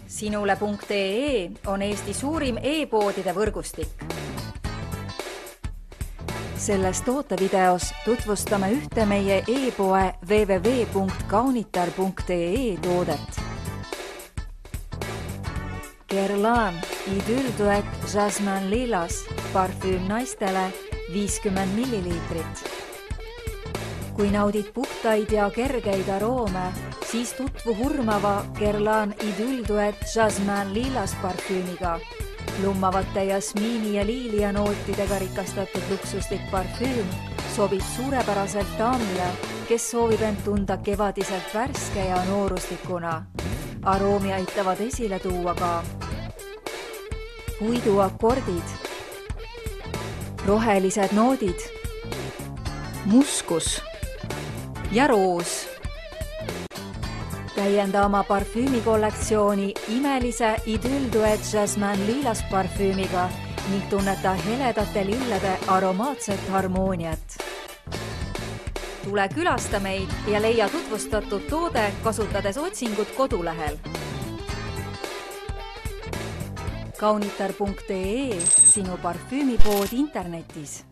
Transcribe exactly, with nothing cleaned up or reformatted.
sinule punkt ee on Eesti suurim e-poodide võrgustik. Selles tootevideos tutvustame ühte meie e-poe w w w punkt kaunitar punkt ee toodet. Guerlain Idylduet Jasmine Lilas parfüüm naistele viiskümmend milliliitrit. Kui naudid puhtaid ja kergeid aroome, siis tutvu hurmava Guerlain Idylduet Jasmine Lilas parfüümiga. Lummavate jasmiini ja liilia nootidega rikastatud luksuslik parfüüm sobib suurepäraselt daamile, kes soovib end tunda kevadiselt värske ja nooruslikuna. Aroomi aitavad esile tuua ka puiduakordid, rohelised noodid, muskus ja roos. Täienda oma parfüümikollektsiooni imelise Idylduet Jasmine Lilas parfüümiga ning tunneta heledate lillede aromaatset harmooniat. Tule külasta meid ja leia tutvustatud toode kasutades otsingut kodulehel. kaunitar punkt ee, sinu parfüümipood internetis.